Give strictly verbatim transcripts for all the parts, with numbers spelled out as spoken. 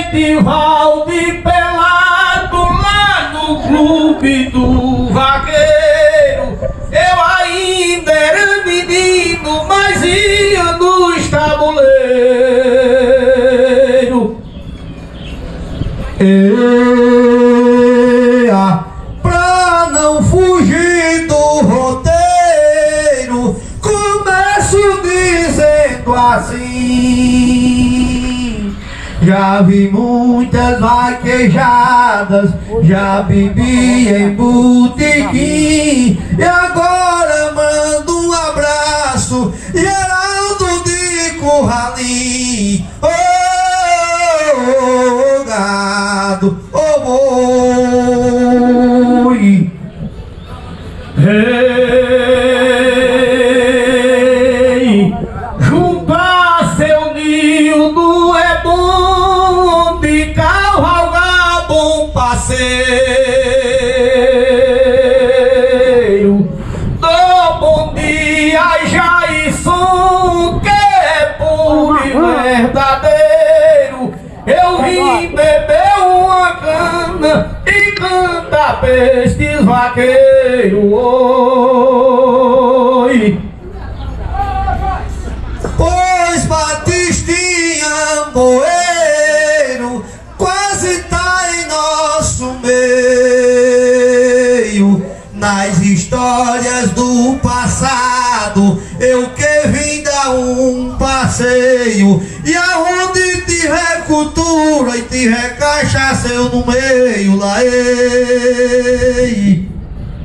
festival de pelado lá no clube do vaqueiro. Eu ainda era menino, mas ia nos tabuleiros. Eia, pra não fugir do roteiro, começo dizendo assim: já vi muitas vaquejadas, já bebi em botequim, e agora mando um abraço, Geraldo de Curralim. Oh, oh, oh, gado, oh, boi. Ei, juntar seu ninho é bom, de cavalgar bom passeio. Dou bom dia a Jairson, que é puro e verdadeiro. Eu vim beber uma cana e cantar pra estes vaqueiros. Oi. Pois Batistinha Boeiro quase tá em nosso meio. Nas histórias do passado eu que vim dar um passeio, e aonde tiver cultura e tiver cachaça eu no meio lá. Ei,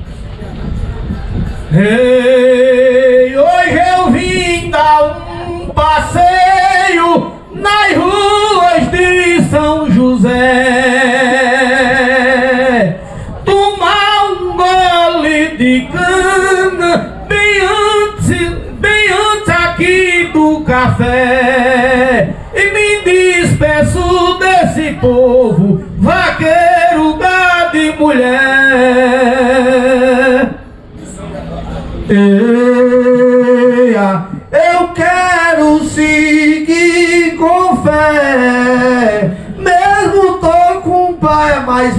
Ei, hoje eu vim dar um passeio nas ruas de São José, tomar um gole de cana bem antes, bem antes aqui do café, e me despeço desse povo vaqueiro, gado e mulher. Eia, eu quero seguir com fé, mesmo tô com o pai mais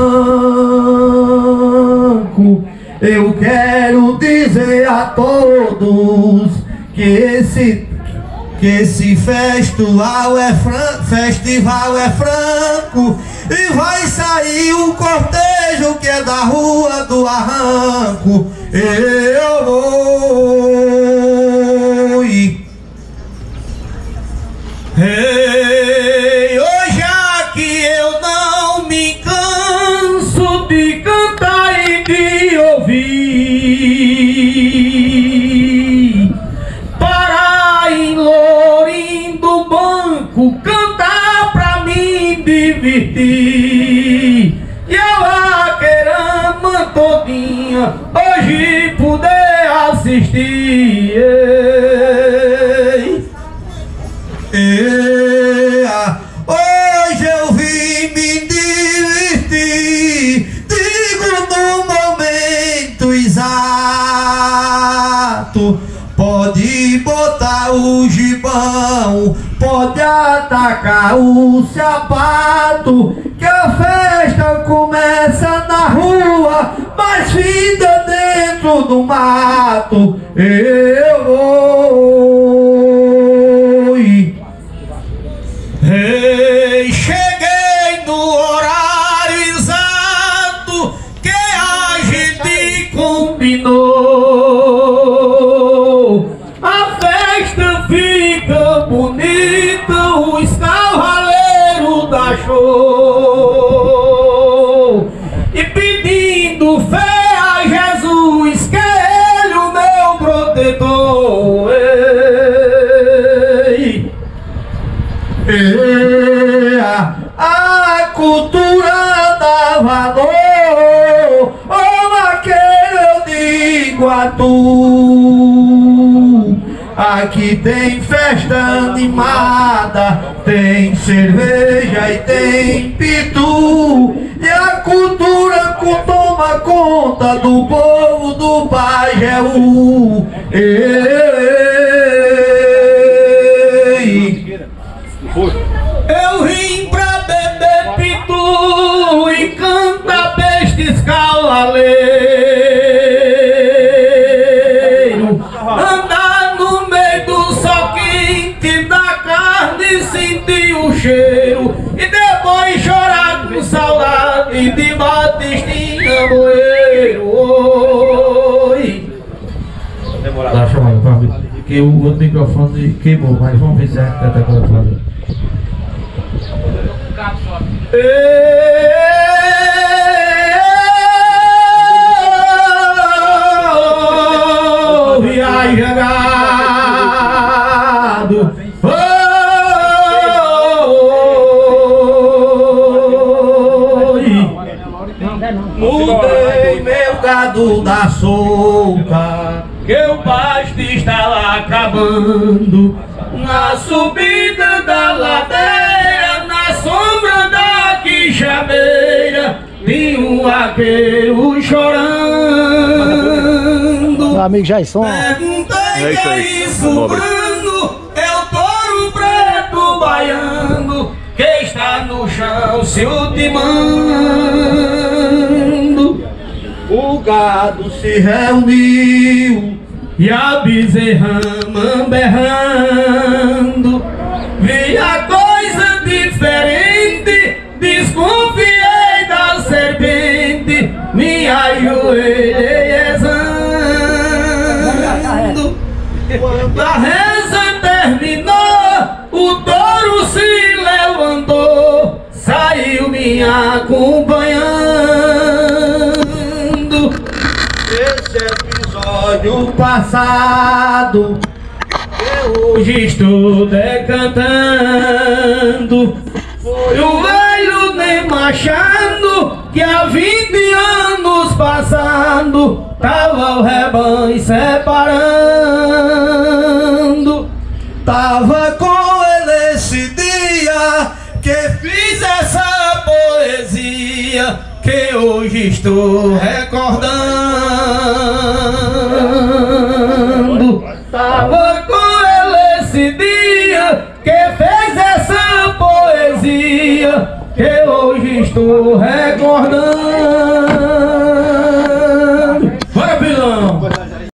manco. Eu quero dizer a todos que esse que esse festival é franco, festival é franco, e vai sair o cortejo que é da Rua do Arranco. Eu vou. Ei, hoje aqui eu não me canso de cantar e de ouvir. Para em Lourinho do Banco cantar pra me divertir, e a vaqueirama todinha hoje puder assistir. Ei. Eia, hoje eu vim me divertir, digo no momento exato. Pode botar o gibão, pode atacar o sapato, que a festa começa na rua, mas finda dentro do mato. Eu vou. Ei, cheguei no horário exato que a gente combinou. A festa fica bonita, os cavaleiros da show, e pedindo fé a Jesus, que é ele o meu protetor. Ei. Eia, a cultura dá valor, ô vaqueiro, eu digo a tu. Aqui tem festa animada, tem cerveja e tem pitu, e a cultura toma conta do povo do Pajeú. Ei, eu vim pra cavaleiro, andar no meio do sol quente da carne, sentir o cheiro e depois chorar com saudade de Batistinha Boeiro. Oi. Tá chamando pra mim, que o outro microfone queimou, mas vamos ver se é até agora fazer. Viagem jogado, mudei meu gado da solta, que o pasto estava acabando na subida da ladeira, na sombra da quixabeira, tinha um vaqueiro chorando. Meu amigo Jason. Perguntei É isso que é aí, isso, nobre. mano, é o touro preto baiano que está no chão se ultimando. o gado se reuniu E a bezerra berrando, vi a coisa diferente, desconfiei da serpente, me ajoelhei rezando. Quando a reza terminou, o touro se levantou, saiu me acompanhando. esse episódio passado. Hoje estou decantando, foi o velho nem Machado que há vinte anos passando tava o rebanho separando. Tava com ele esse dia que fiz essa poesia que hoje estou recordando. Tava com ele esse dia que fez essa poesia que hoje estou recordando.